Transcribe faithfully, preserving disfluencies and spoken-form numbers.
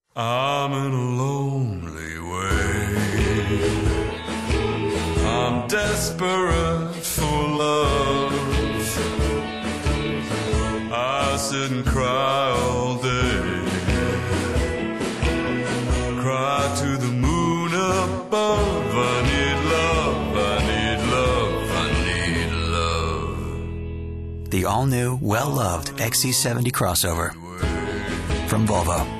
I'm in a lonely way. I'm desperate for love. I sit and cry all day. Cry to the moon above. I need love, I need love, I need love. The all-new, well-loved X C seventy crossover from Volvo.